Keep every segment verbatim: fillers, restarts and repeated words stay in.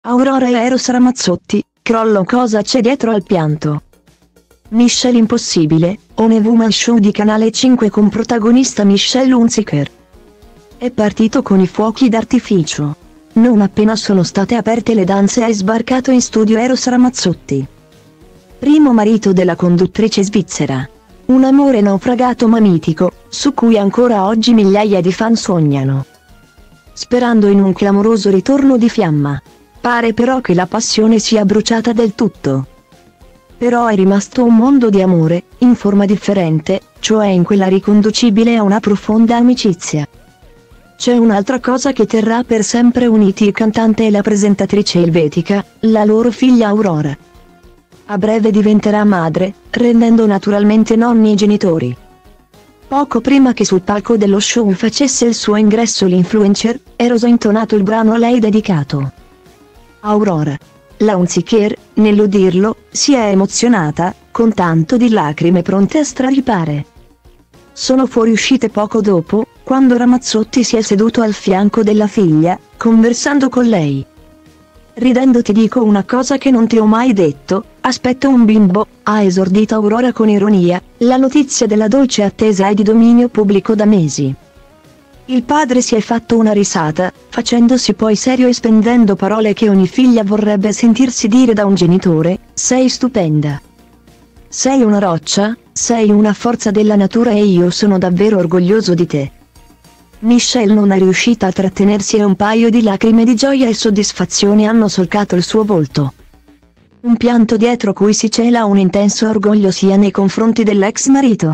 Aurora e Eros Ramazzotti, crollo, cosa c'è dietro al pianto? Michelle Impossibile, On a Woman Show di Canale cinque con protagonista Michelle Hunziker. È partito con i fuochi d'artificio. Non appena sono state aperte le danze è sbarcato in studio Eros Ramazzotti, primo marito della conduttrice svizzera. Un amore naufragato ma mitico, su cui ancora oggi migliaia di fan sognano, sperando in un clamoroso ritorno di fiamma. Pare però che la passione sia bruciata del tutto. Però è rimasto un mondo di amore, in forma differente, cioè in quella riconducibile a una profonda amicizia. C'è un'altra cosa che terrà per sempre uniti il cantante e la presentatrice elvetica, la loro figlia Aurora. A breve diventerà madre, rendendo naturalmente nonni i genitori. Poco prima che sul palco dello show facesse il suo ingresso l'influencer, Eros ha intonato il brano a lei dedicato. Aurora. La Hunziker, nell'udirlo, si è emozionata, con tanto di lacrime pronte a straripare. Sono fuoriuscite poco dopo, quando Ramazzotti si è seduto al fianco della figlia, conversando con lei. Ridendo ti dico una cosa che non ti ho mai detto, aspetto un bimbo, ha esordito Aurora con ironia, la notizia della dolce attesa è di dominio pubblico da mesi. Il padre si è fatto una risata, facendosi poi serio e spendendo parole che ogni figlia vorrebbe sentirsi dire da un genitore: sei stupenda. Sei una roccia, sei una forza della natura e io sono davvero orgoglioso di te. Michelle non è riuscita a trattenersi e un paio di lacrime di gioia e soddisfazione hanno solcato il suo volto. Un pianto dietro cui si cela un intenso orgoglio sia nei confronti dell'ex marito,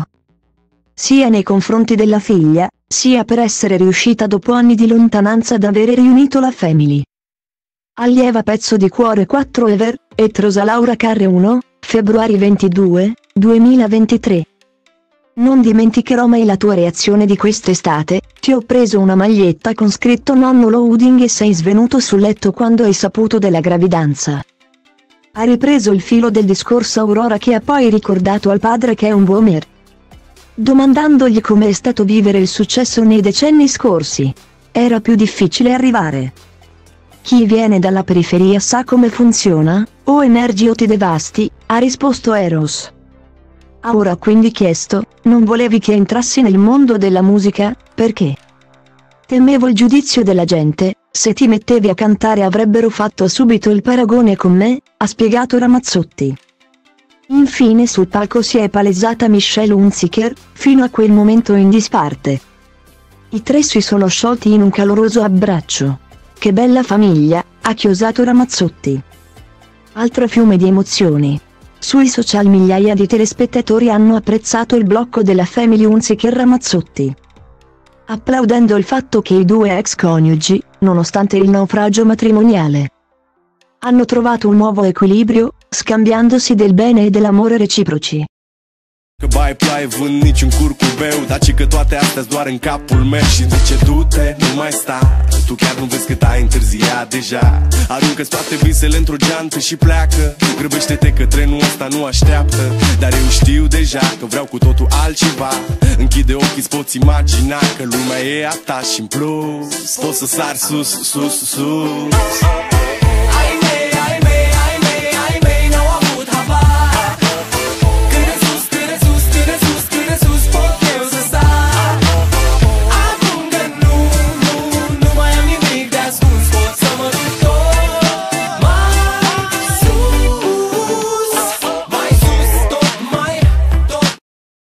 sia nei confronti della figlia, sia per essere riuscita dopo anni di lontananza ad avere riunito la family. Allieva pezzo di cuore quattro Ever, et Rosa Laura Carre uno, febbraio ventidue, duemilaventitré. Non dimenticherò mai la tua reazione di quest'estate, ti ho preso una maglietta con scritto nonno loading e sei svenuto sul letto quando hai saputo della gravidanza. Ha ripreso il filo del discorso Aurora, che ha poi ricordato al padre che è un boomer, domandandogli come è stato vivere il successo nei decenni scorsi. Era più difficile arrivare. Chi viene dalla periferia sa come funziona, o emergi o ti devasti, ha risposto Eros. Aura ha quindi chiesto: non volevi che entrassi nel mondo della musica, perché? Temevo il giudizio della gente, se ti mettevi a cantare avrebbero fatto subito il paragone con me, ha spiegato Ramazzotti. Infine sul palco si è palesata Michelle Hunziker, fino a quel momento in disparte. I tre si sono sciolti in un caloroso abbraccio. Che bella famiglia, ha chiosato Ramazzotti. Altro fiume di emozioni. Sui social migliaia di telespettatori hanno apprezzato il blocco della family Hunziker Ramazzotti, applaudendo il fatto che i due ex coniugi, nonostante il naufragio matrimoniale, hanno trovato un nuovo equilibrio, scambiandosi del bene e dell'amore reciproci. Că bai ploaie vând niciun curcubeu, dar ci că toate astea-s doar în capul meu. Și zice du-te, nu mai sta, tu chiar nu vezi cât ai întârziat deja. Aruncă-ți toate visele într-o geantă și pleacă. Grăbește-te că trenul ăsta nu așteaptă. Dar eu știu deja că vreau cu totul altceva. Închide ochii, îți poți imagina că lumea e a ta și în plus poți să sari sus, sus, sus.